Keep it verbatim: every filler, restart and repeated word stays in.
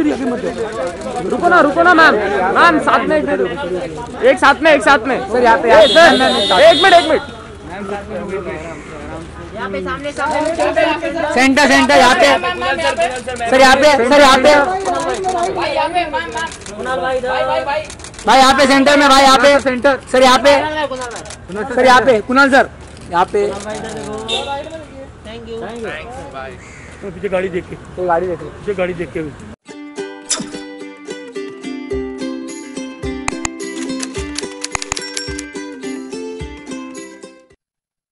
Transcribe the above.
अभी अभी मत दो। रुको ना रुको ना मैम मैम साथ में एक दे दो, एक साथ में एक साथ में सर यहाँ पे एक मिनट एक मिनट यहाँ पे सामने सामने सेंटर सेंटर यहाँ पे सर यहाँ पे सर यहाँ पे भाई यहाँ पे भाई भाई भाई भाई यहाँ पे सेंटर में भाई यहाँ पे सेंटर सर यहाँ पे सर यहाँ पे कुणाल सर यहाँ पे थैंक यू पीछे गाड़ी देख के गाड़ी देख के पीछे गाड़ी देख के